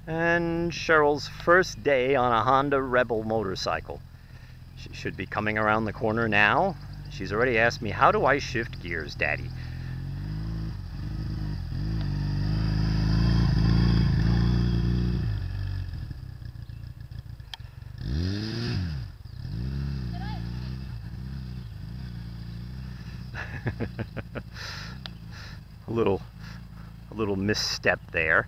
And Cheryl's first day on a Honda Rebel motorcycle. She should be coming around the corner now. She's already asked me, how do I shift gears, Daddy? a little misstep there.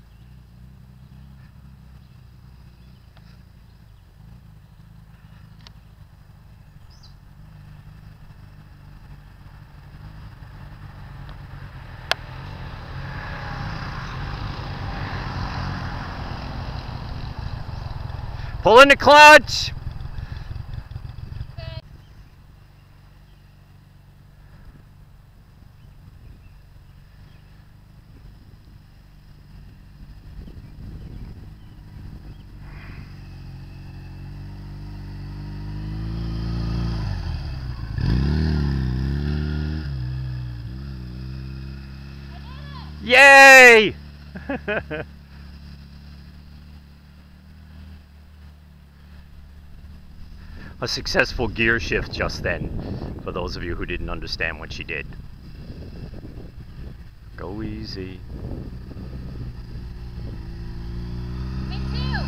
Pull in the clutch! Yay! A successful gear shift just then, for those of you who didn't understand what she did. Go easy. Me too.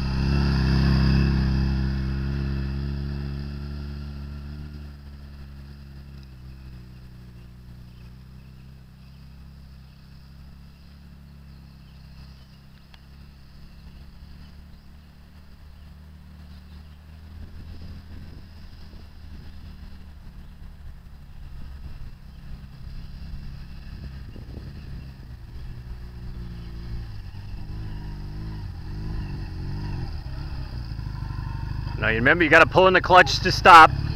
Now you remember, you gotta pull in the clutch to stop.